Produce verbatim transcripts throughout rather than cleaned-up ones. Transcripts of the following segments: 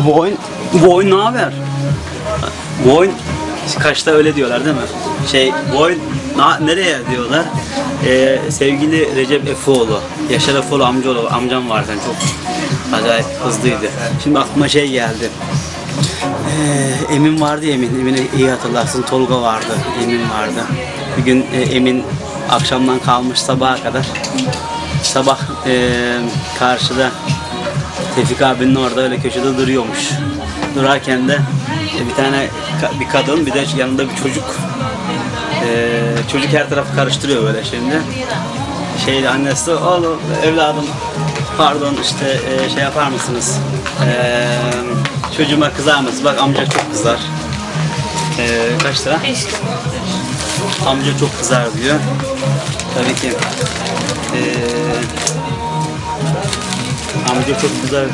Bu oyun, bu oyun ne haber? Bu oyun kaçta öyle diyorlar değil mi? Şey, bu oyun na, nereye diyorlar? Ee, sevgili Recep Efoğlu, Yaşar Efoğlu amcaoğlu, amcam var sen çok acayip hızlıydı. Şimdi aklıma şey geldi. Ee, Emin vardı ya, Emin, Emin'i iyi hatırlarsın. Tolga vardı, Emin vardı. Bir gün e, Emin akşamdan kalmış sabaha kadar. Sabah e, karşıda Tevfik abinin orada öyle köşede duruyormuş. Durarken de e, bir tane bir kadın, bir de yanında bir çocuk. E, çocuk her tarafı karıştırıyor böyle şimdi. Şeyde annesi, oğlum evladım pardon işte e, şey yapar mısınız? E, çocuğuma kızar mısınız? Bak amca çok kızar. E, kaç lira? beş lira. Amca çok kızar diyor. Tabii ki. E, amca çok kızar.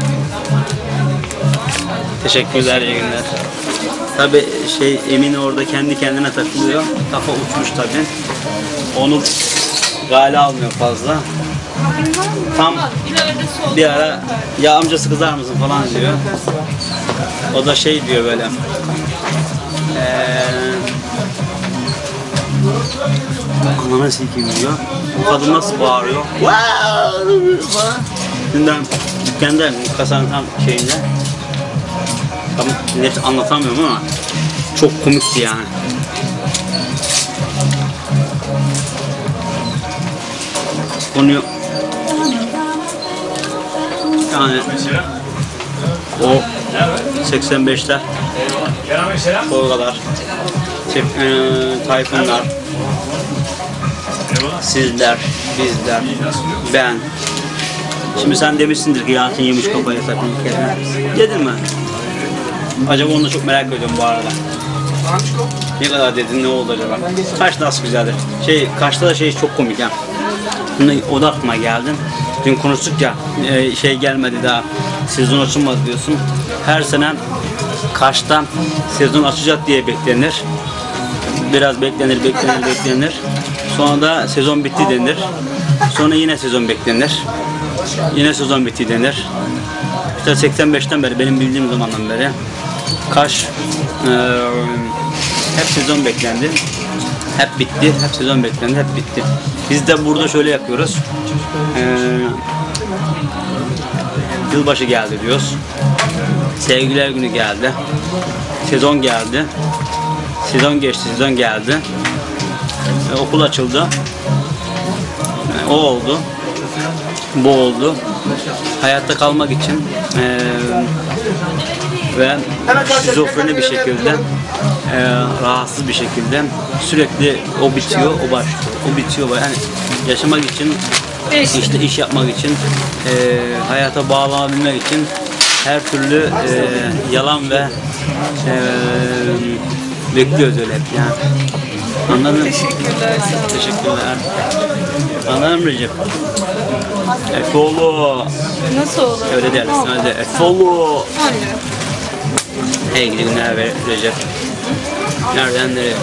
Teşekkürler, iyi günler. Tabii şey Emin orada kendi kendine takılıyor. Kafa uçmuş tabii. Onu gale almıyor fazla. Tam bir ara ya amcası kızar mısın falan diyor. O da şey diyor böyle. Eee Ananı sikeyim diyor. Bu kadın nasıl bağırıyor? Şimdi dükkandayım, kasanın tam şeyinde. Tam net anlatamıyorum ama çok komikti yani. Konuyu yani o seksen beşler o kadar e, Tayfunlar, sizler, bizler, ben. Şimdi sen demişsindir ki Yasin yemiş kafayı sakın kendine. Yedin mi? Acaba onu da çok merak ediyorum bu arada. Ne kadar dedin, ne oldu acaba? Kaş nasıl güzeldir. Şey, Kaş'ta da şey çok komik ya. O da aklıma geldi. Dün konuştuk ya, şey gelmedi daha, sezon açılmadı diyorsun. Her sene Kaş'ta sezon açacak diye beklenir. Biraz beklenir, beklenir, beklenir. Sonra da sezon bitti denir. Sonra yine sezon beklenir. Yine sezon bitti denir. İşte seksen beşten beri, benim bildiğim zamandan beri Kaş e, hep sezon beklendi. Hep bitti, hep sezon beklendi, hep bitti. Biz de burada şöyle yapıyoruz. Ee, yılbaşı geldi diyoruz. Sevgililer günü geldi. Sezon geldi. Sezon geçti, sezon geldi. Ee, okul açıldı. Ee, o oldu. Bu oldu. Hayatta kalmak için ee, ve şizofreni bir şekilde, e, rahatsız bir şekilde sürekli o bitiyor, o başlıyor, o bitiyor. Yani yaşamak için, işte iş yapmak için, e, hayata bağlanabilmek için her türlü e, yalan ve e, bekliyoruz öyle hep yani. Anladın mı? Teşekkürler, sağ olun. Teşekkürler. Anladın mı Recep? Efoğlu. Nasıl olur? Öyle dersin, öyle de. Efoğlu. Anne. Hey gidi günler be Recep. Nereden nereye?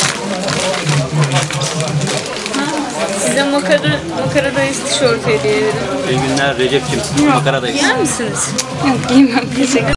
Size makara, makaradayız tişört hediye ederim. İyi günler Recep'ciğim. Makaradayız. Yer misiniz? Yok giymem, teşekkür